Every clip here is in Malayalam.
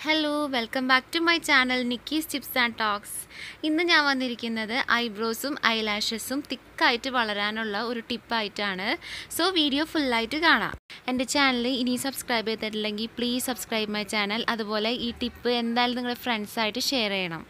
Hello, welcome back to my channel Nikki's Tips and Talks. ഇന്ന് ഞാൻ വന്നിരിക്കുന്നത് ഐബ്രോസും ഐലാഷസും തിക്കായിട്ട് വളരാനുള്ള ഒരു ടിപ്പായിട്ടാണ്. സോ വീഡിയോ ഫുള്ളായിട്ട് കാണാം. എൻ്റെ ചാനൽ ഇനി സബ്സ്ക്രൈബ് ചെയ്തിട്ടില്ലെങ്കിൽ പ്ലീസ് സബ്സ്ക്രൈബ് മൈ ചാനൽ. അതുപോലെ ഈ ടിപ്പ് എന്തായാലും നിങ്ങളുടെ ഫ്രണ്ട്സായിട്ട് ഷെയർ ചെയ്യണം.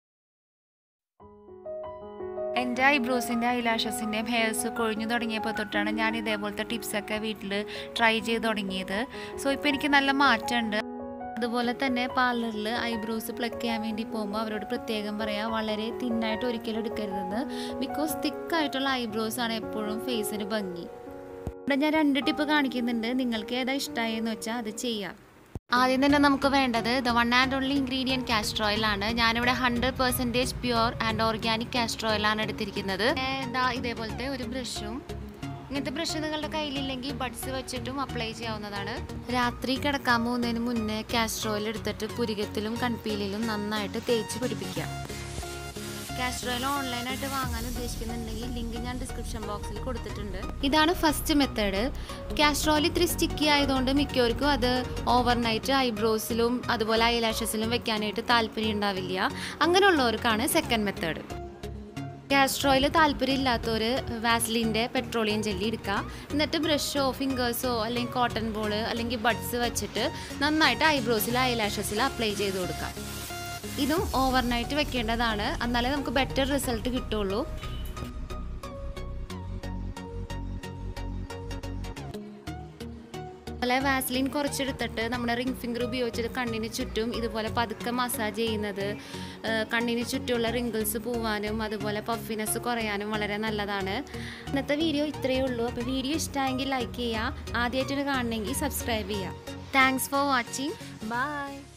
എൻ്റെ ഐബ്രോസിൻ്റെ ഐലാഷസിൻ്റെയും ഹെയർസ് കൊഴിഞ്ഞു തുടങ്ങിയപ്പോൾ തൊട്ടാണ് ഞാൻ ഇതേപോലത്തെ ടിപ്സൊക്കെ വീട്ടിൽ ട്രൈ ചെയ്ത് തുടങ്ങിയത്. സോ ഇപ്പോൾ എനിക്ക് നല്ല മാറ്റമുണ്ട്. അതുപോലെ തന്നെ പാർലറിൽ ഐബ്രോസ് പ്ലക്ക് ചെയ്യാൻ വേണ്ടി പോകുമ്പോൾ അവരോട് പ്രത്യേകം പറയാം, വളരെ തിന്നായിട്ട് ഒരിക്കലും എടുക്കരുതെന്ന്. ബിക്കോസ് തിക്കായിട്ടുള്ള ഐബ്രോസ് ആണ് എപ്പോഴും ഫേസിന് ഭംഗി. ഇവിടെ ഞാൻ 2 ടിപ്പ് കാണിക്കുന്നുണ്ട്. നിങ്ങൾക്ക് ഏതാ ഇഷ്ടമായെന്ന് വെച്ചാൽ അത് ചെയ്യാം. ആദ്യം തന്നെ നമുക്ക് വേണ്ടത് the one and only ingredient castor ഓയിലാണ്. ഞാനിവിടെ 100% പ്യുവർ ആൻഡ് ഓർഗാനിക് കാസ്റ്റർ ഓയിലാണ് എടുത്തിരിക്കുന്നത്. ഇതേപോലത്തെ ഒരു ബ്രഷും, ഇങ്ങനത്തെ ബ്രഷ് നിങ്ങളുടെ കയ്യിലില്ലെങ്കിൽ ബഡ്സ് വെച്ചിട്ടും അപ്ലൈ ചെയ്യാവുന്നതാണ്. രാത്രി കിടക്കാൻ പോകുന്നതിന് മുന്നേ കാസ്റ്റർ ഓയിൽ എടുത്തിട്ട് പുരികത്തിലും കൺപീലിലും നന്നായിട്ട് തേച്ച് പിടിപ്പിക്കുക. കാസ്റ്റർ ഓയിൽ ഓൺലൈനായിട്ട് വാങ്ങാൻ ഉദ്ദേശിക്കുന്നുണ്ടെങ്കിൽ ലിങ്ക് ഞാൻ ഡിസ്ക്രിപ്ഷൻ ബോക്സിൽ കൊടുത്തിട്ടുണ്ട്. ഇതാണ് ഫസ്റ്റ് മെത്തേഡ്. കാസ്റ്റർ ഓയിൽ ഇത്തിരി സ്റ്റിക്കി ആയതുകൊണ്ട് മിക്കവർക്കും അത് ഓവർനൈറ്റ് ഐബ്രോസിലും അതുപോലെ ഐലാഷസിലും വെക്കാനായിട്ട് താല്പര്യം ഉണ്ടാവില്ല. അങ്ങനെയുള്ളവർക്കാണ് സെക്കൻഡ് മെത്തേഡ്. കാസ്റ്റർ ഓയിൽ താല്പര്യമില്ലാത്തവർ വാസ്ലിൻ്റെ പെട്രോളിയം ജെല്ലി എടുക്കുക. എന്നിട്ട് ബ്രഷോ ഫിംഗേഴ്സോ അല്ലെങ്കിൽ കോട്ടൺ ബോൾ അല്ലെങ്കിൽ ബഡ്സ് വെച്ചിട്ട് നന്നായിട്ട് ഐബ്രോസിൽ ഐലാഷസിൽ അപ്ലൈ ചെയ്ത് കൊടുക്കുക. ഇതും ഓവർനൈറ്റ് വെക്കേണ്ടതാണ്, എന്നാലേ നമുക്ക് ബെറ്റർ റിസൾട്ട് കിട്ടുള്ളൂ. അതുപോലെ വാസ്ലിൻ കുറച്ചെടുത്തിട്ട് നമ്മുടെ റിംഗ് ഫിംഗർ ഉപയോഗിച്ചിട്ട് കണ്ണിന് ചുറ്റും ഇതുപോലെ പതുക്കെ മസാജ് ചെയ്യുന്നത് കണ്ണിന് ചുറ്റുമുള്ള റിങ്കിൾസ് പോവാനും അതുപോലെ പഫിനെസ് കുറയാനും വളരെ നല്ലതാണ്. ഇന്നത്തെ വീഡിയോ ഇത്രയേ ഉള്ളൂ. അപ്പോൾ വീഡിയോ ഇഷ്ടമായെങ്കിൽ ലൈക്ക് ചെയ്യുക, ആദ്യമായിട്ടാണ് കാണണമെങ്കിൽ സബ്സ്ക്രൈബ് ചെയ്യുക. Thanks for watching. ബൈ.